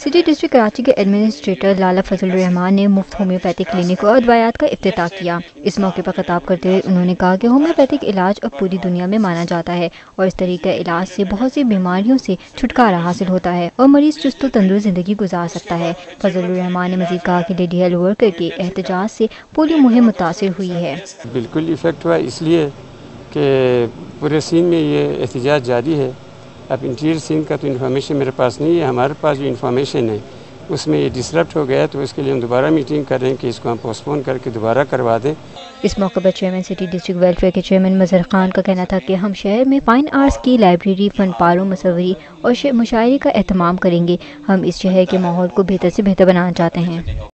City district Karachi के administrator लाला फजल रहमान ने मुफ्त होम्योपैथिक क्लिनिक और अद्वियात का इफ्तिताह किया। इस मौके पर खिताब करते हुए उन्होंने कहा कि होम्योपैथिक इलाज अब पूरी दुनिया में माना जाता है और इस तरीके इलाज से बहुत सी बीमारियों से छुटकारा हासिल होता है और मरीज चुस्त तंदुरुस्त जिंदगी गुजार सकता है। फजल रहमान ने मजीद कहा कि लेडी हेल्थ वर्कर के एहतजाज से पोलियो मुहिम मुतासिर हुई है। बिल्कुल इफेक्ट हुआ, इसलिए कि पूरे सीन में ये एहतजाज जारी है। अब इंटीरियर सीन का तो इन्फॉर्मेशन मेरे पास नहीं है, हमारे पास जो इन्फॉर्मेशन है उसमें ये डिसरप्ट हो गया, तो इसके लिए हम दोबारा मीटिंग कर रहे हैं कि इसको हम पोस्टपोन करके दोबारा करवा दें। इस मौके पर चेयरमैन सिटी डिस्ट्रिक्ट वेलफेयर के चेयरमैन मजहर खान का कहना था कि हम शहर में फाइन आर्ट्स की लाइब्रेरी, फन पार्लों, मुसव्वरी और मुशायरे का एहतमाम करेंगे। हम इस शहर के माहौल को बेहतर से बेहतर बनाना चाहते हैं।